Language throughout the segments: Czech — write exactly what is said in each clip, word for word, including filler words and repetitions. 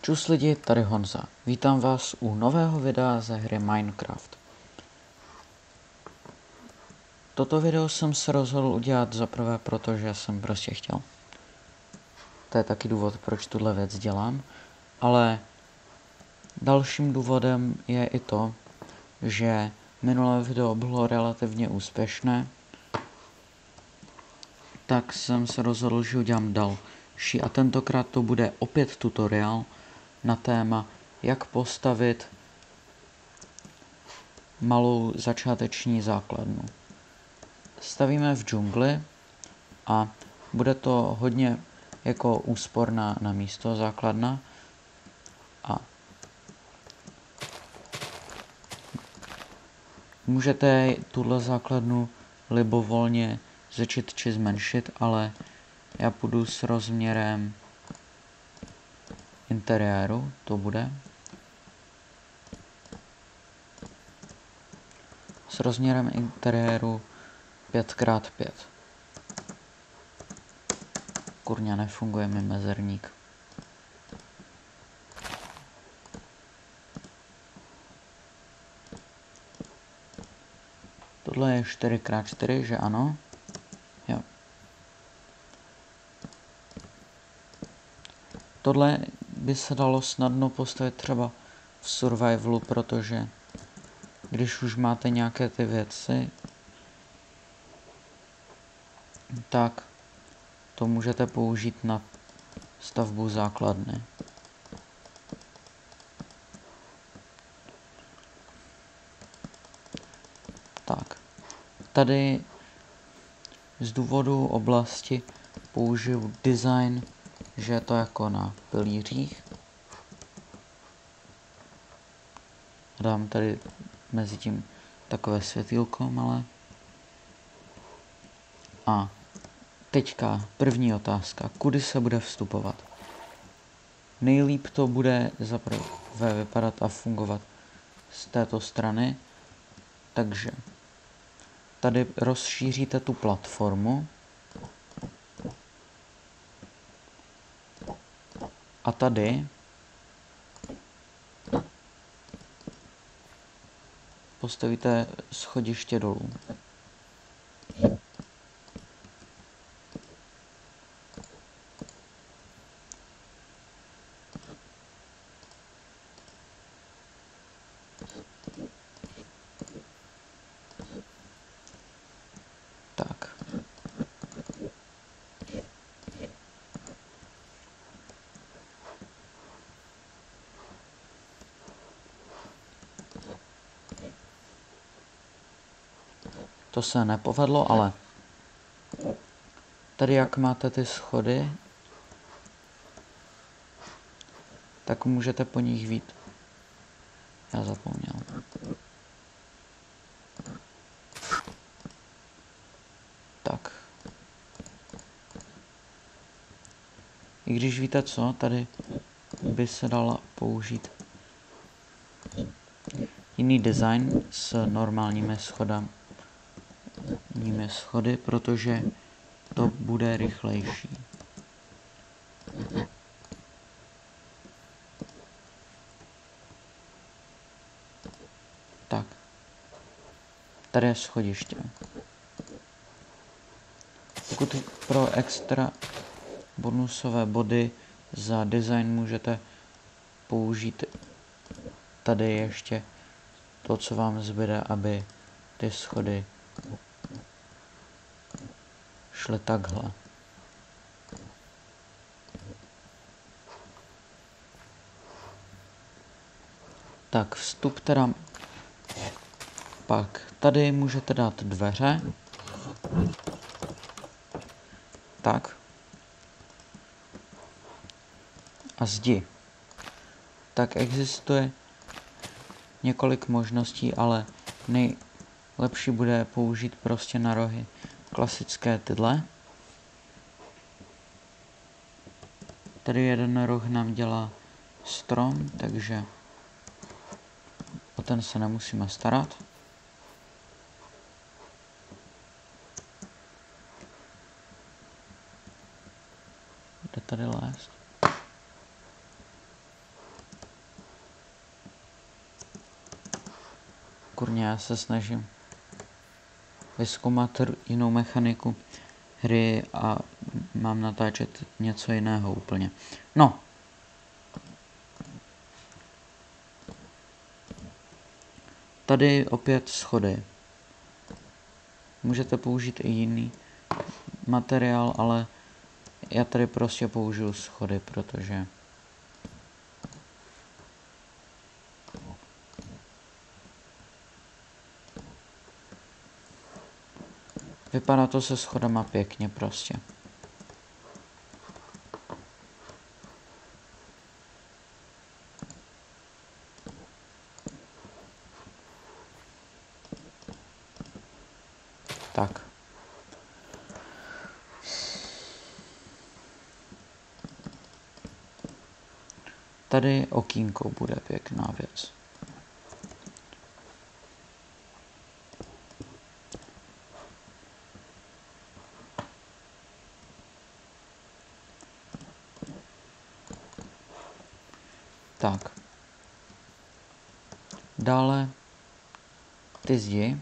Čus lidi, tady Honza. Vítám vás u nového videa ze hry Minecraft. Toto video jsem se rozhodl udělat zaprvé, protože jsem prostě chtěl. To je taky důvod, proč tuhle věc dělám. Ale dalším důvodem je i to, že minulé video bylo relativně úspěšné. Tak jsem se rozhodl, že udělám další. A tentokrát to bude opět tutoriál na téma, jak postavit malou začáteční základnu. Stavíme v džungli a bude to hodně jako úsporná na místo základna. A můžete tuhle základnu libovolně zvětšit či zmenšit, ale já půjdu s rozměrem interiéru, to bude. S rozměrem interiéru pět krát pět. Kurňa, nefunguje mi mezerník. Tohle je čtyři krát čtyři, že ano? Jo. Tohle by se dalo snadno postavit třeba v survivalu, protože když už máte nějaké ty věci, tak to můžete použít na stavbu základny. Tak, tady z důvodu oblasti použiju design, že je to jako na pilířích. Dám tady mezi tím takové světýlko malé. A teďka první otázka. Kudy se bude vstupovat? Nejlíp to bude zaprvé vypadat a fungovat z této strany. Takže tady rozšíříte tu platformu. A tady postavíte schodiště dolů. Tak. To se nepovedlo, ale tady jak máte ty schody, tak můžete po nich vít. Já zapomněl. Tak. I když víte co, tady by se dala použít jiný design s normálními schodami. Nimi schody, protože to bude rychlejší. Tak. Tady je schodiště. Pokud pro extra bonusové body za design můžete použít tady ještě to, co vám zbyde, aby ty schody šly takhle. Tak vstup teda pak tady můžete dát dveře. Tak. A zdi. Tak existuje několik možností, ale nejlepší bude použít prostě na rohy klasické tyhle. Tady jeden roh nám dělá strom, takže o ten se nemusíme starat. Jde tady lézt. kurně, já se snažím vyzkoumat jinou mechaniku hry a mám natáčet něco jiného úplně. No. Tady opět schody. Můžete použít i jiný materiál, ale já tady prostě použiju schody, protože vypadá to se schodama pěkně prostě. Tak. Tady okýnko bude pěkná věc. Tak. Dále ty zdi.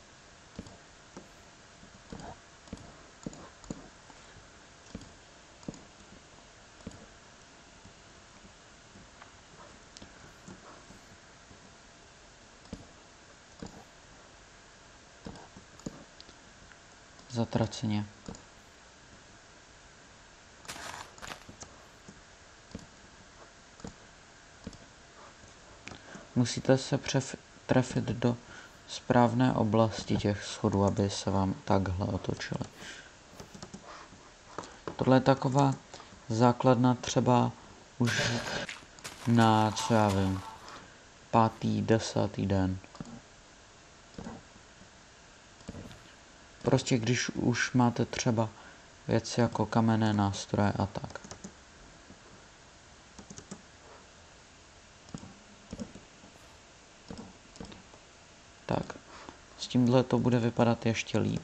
Zatraceně. Musíte se přef- trefit do správné oblasti těch schodů, aby se vám takhle otočily. Tohle je taková základna třeba už na, co já vím, pátý, desátý den. Prostě když už máte třeba věci jako kamenné nástroje a tak. Tak, s tímhle to bude vypadat ještě líp.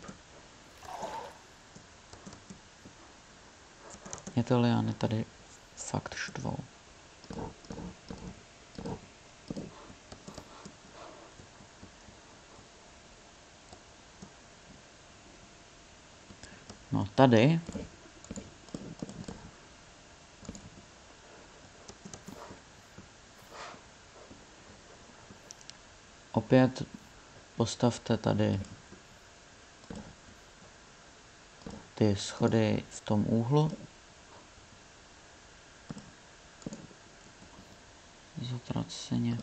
Mě ty liány tady fakt štvou. No tady opět postavte tady ty schody v tom úhlu. Zatraceně.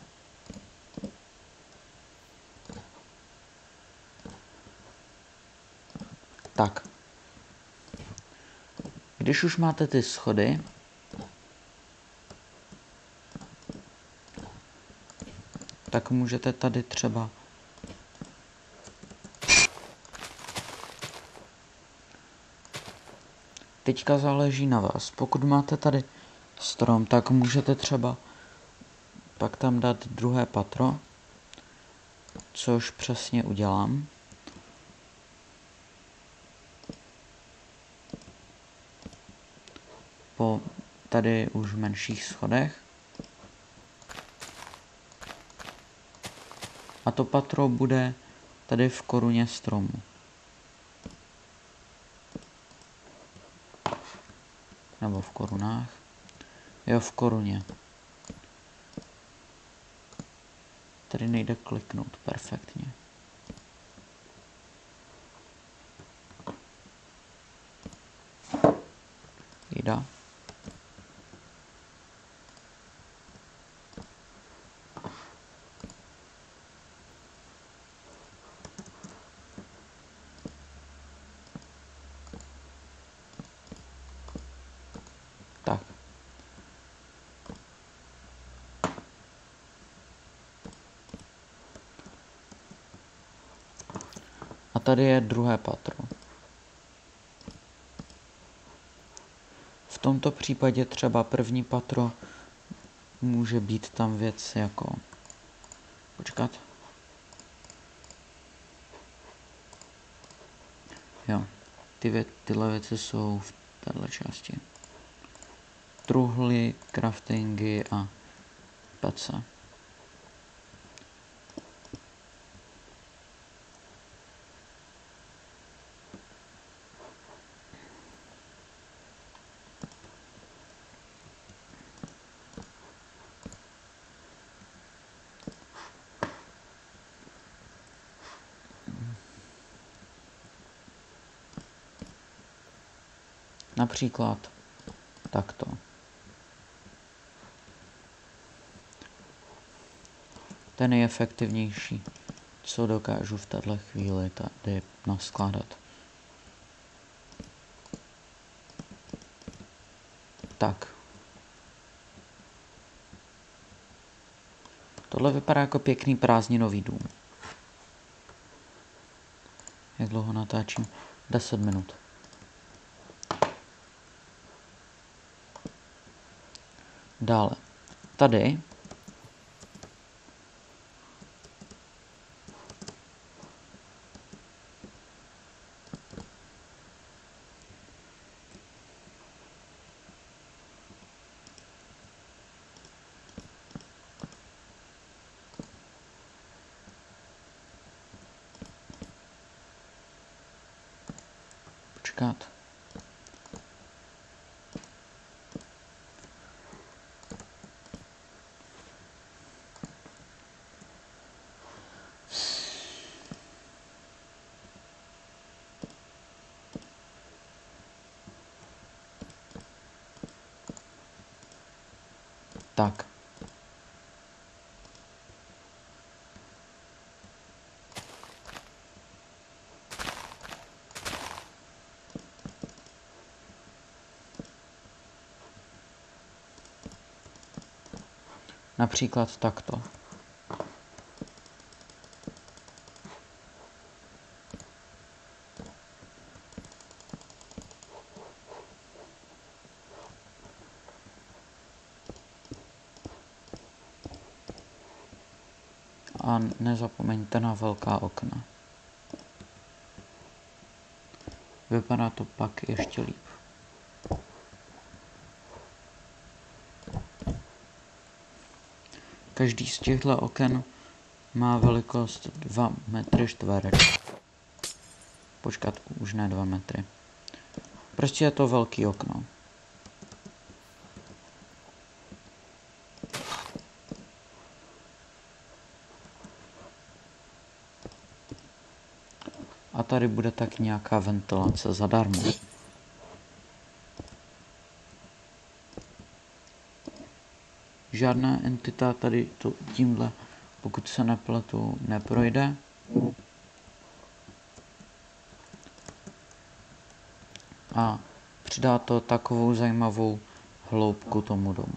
Tak. Když už máte ty schody, tak můžete tady třeba teďka záleží na vás. Pokud máte tady strom, tak můžete třeba pak tam dát druhé patro, což přesně udělám. Po tady už menších schodech. A to patro bude tady v koruně stromu. Nebo v korunách. Jo, v koruně. Tady nejde kliknout perfektně. Jde. Tak. A tady je druhé patro. V tomto případě třeba první patro může být tam věc jako... Počkat. Jo, ty vě tyhle věci jsou v této části. Truhly, craftingy a pece. Například takto. To je nejefektivnější, co dokážu v této chvíli tady naskládat. Tak. Tohle vypadá jako pěkný prázdninový dům. Jak dlouho natáčím? deset minut. Dále. Tady počkat. Tak. Například takto. A nezapomeňte na velká okna. Vypadá to pak ještě líp. Každý z těchto oken má velikost dva metry čtvereční. Počkat, už ne dva metry. Prostě je to velký okno. A tady bude tak nějaká ventilace zadarmo. Žádná entita tady to tímhle, pokud se nepletu, neprojde. A přidá to takovou zajímavou hloubku tomu domu.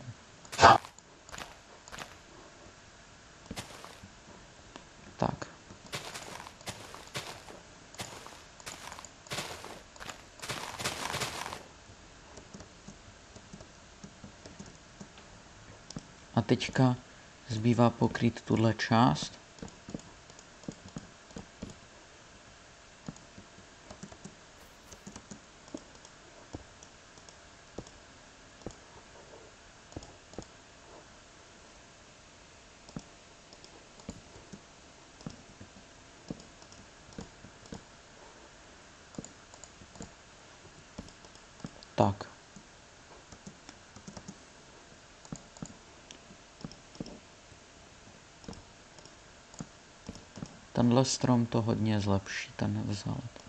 Tak. A teďka zbývá pokrýt tuhle část. Tak. Tenhle strom to hodně zlepší, ten vzhled.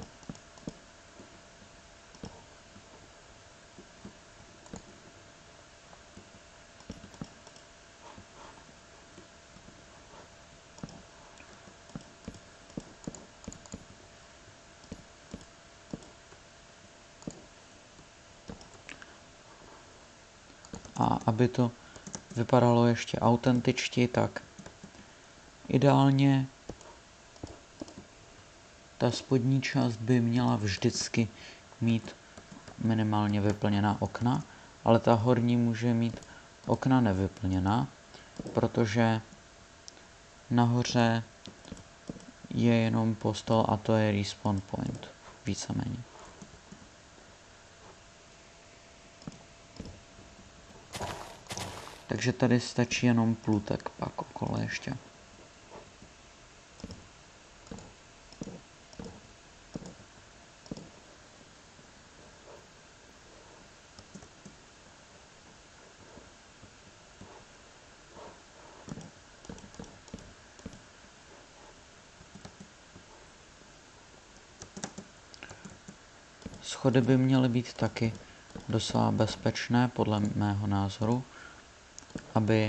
A aby to vypadalo ještě autentičtěji, tak ideálně ta spodní část by měla vždycky mít minimálně vyplněná okna, ale ta horní může mít okna nevyplněná, protože nahoře je jenom postel a to je respawn point, víceméně. Takže tady stačí jenom plutek pak okolo ještě. Schody by měly být taky docela bezpečné, podle mého názoru, aby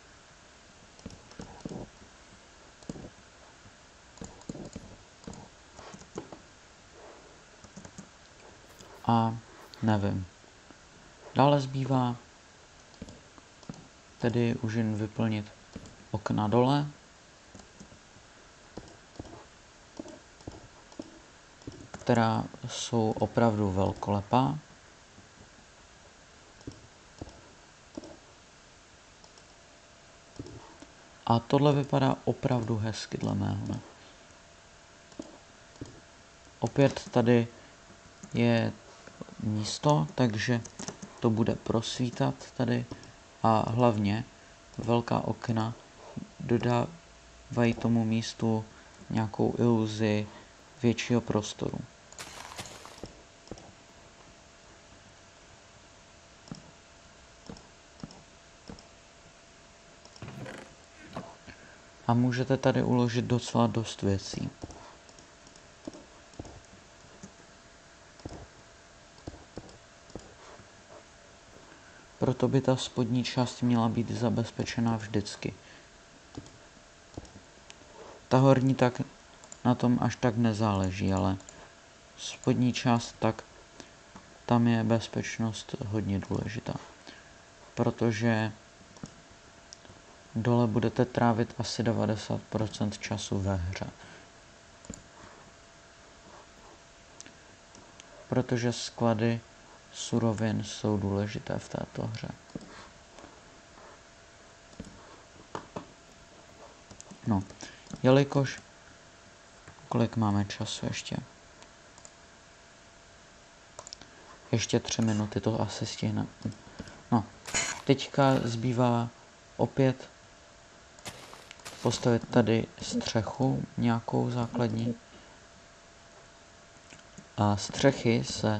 a nevím. Dále zbývá tedy už jen vyplnit okna dole. Která jsou opravdu velkolepá. A tohle vypadá opravdu hezky dle mého. Opět tady je místo, takže to bude prosvítat tady a hlavně velká okna dodávají tomu místu nějakou iluzi většího prostoru. A můžete tady uložit docela dost věcí. Proto by ta spodní část měla být zabezpečená vždycky. Ta horní tak na tom až tak nezáleží, ale spodní část tak tam je bezpečnost hodně důležitá. Protože dole budete trávit asi devadesát procent času ve hře. Protože sklady surovin jsou důležité v této hře. No, jelikož... Kolik máme času ještě? Ještě tři minuty, to asi stihne. No, teďka zbývá opět postavit tady střechu, nějakou základní. A střechy se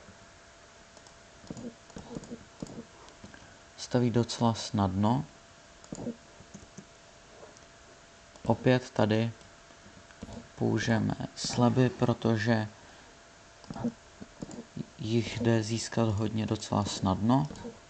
staví docela snadno. Opět tady použijeme sleby, protože jich jde získat hodně docela snadno.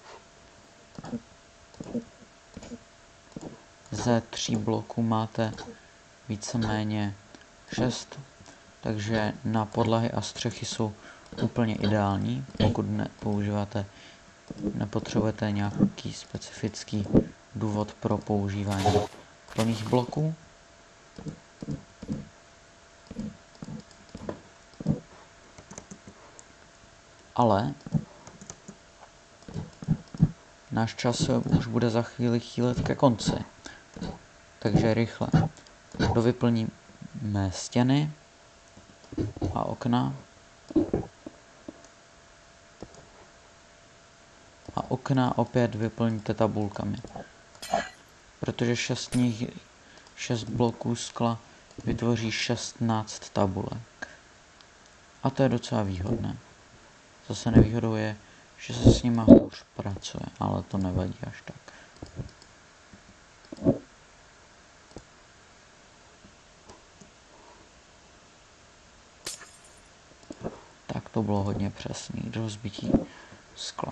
Ze tří bloků máte víceméně šest, takže na podlahy a střechy jsou úplně ideální, pokud nepoužíváte, nepotřebujete nějaký specifický důvod pro používání plných bloků. Ale náš čas už bude za chvíli chýlit ke konci. Takže rychle dovyplníme stěny a okna. A okna opět vyplníte tabulkami. Protože šest, nich, šest bloků skla vytvoří šestnáct tabulek. A to je docela výhodné. Zase nevýhodou je, že se s nima hůř pracuje, ale to nevadí až tak. Tak to bylo hodně přesný do rozbití skla.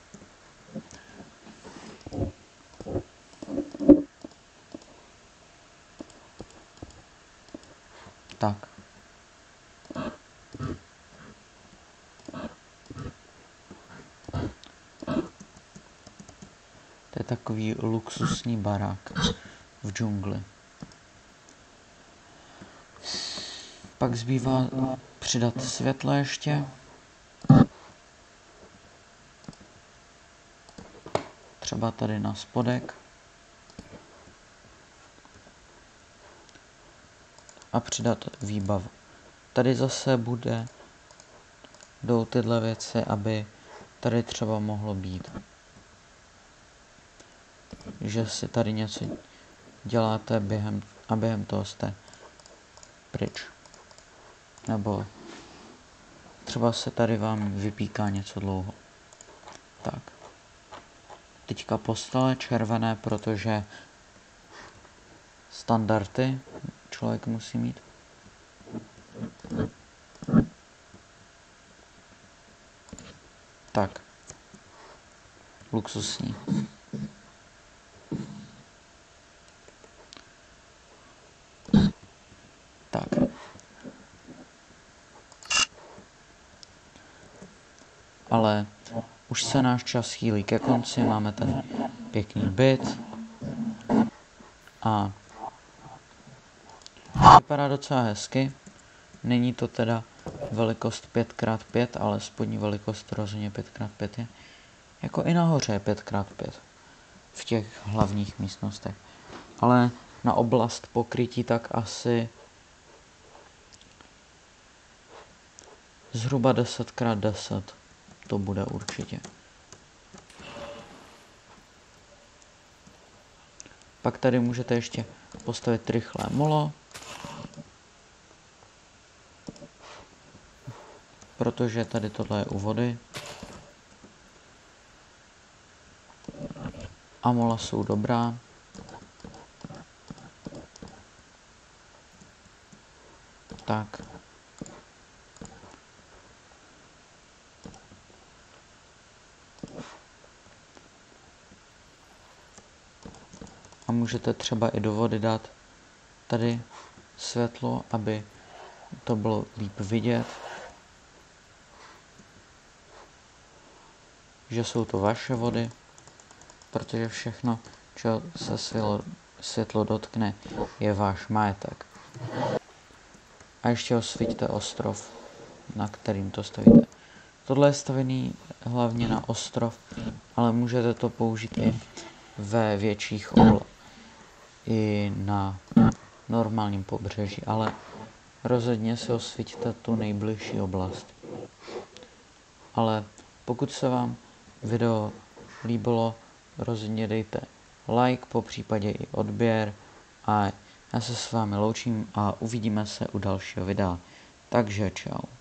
Tak. To je takový luxusní barák v džungli. Pak zbývá přidat světlo ještě. Třeba tady na spodek. A přidat výbavu. Tady zase bude, jdou tyhle věci, aby tady třeba mohlo být, že si tady něco děláte během, a během toho jste pryč. Nebo třeba se tady vám vypíká něco dlouho. Tak. Teďka postele červené, protože standardy člověk musí mít. Tak. luxusní. Tak. Ale už se náš čas chýlí ke konci, máme tady pěkný byt a vypadá docela hezky. Není to teda velikost pět krát pět, ale spodní velikost rozhodně pět krát pět je. Jako i nahoře je pět krát pět v těch hlavních místnostech. Ale na oblast pokrytí tak asi zhruba deset krát deset to bude určitě. Pak tady můžete ještě postavit rychlé molo, protože tady tohle je u vody. A mola jsou dobrá. Tak. A můžete třeba i do vody dát tady světlo, aby to bylo líp vidět, že jsou to vaše vody, protože všechno, co se světlo, světlo dotkne, je váš majetek. A ještě osvíťte ostrov, na kterým to stavíte. Tohle je stavěný hlavně na ostrov, ale můžete to použít i ve větších oblastech, i na normálním pobřeží, ale rozhodně si osvíťte tu nejbližší oblast. Ale pokud se vám video líbilo, rozhodně dejte like, po případě i odběr a já se s vámi loučím a uvidíme se u dalšího videa. Takže čau.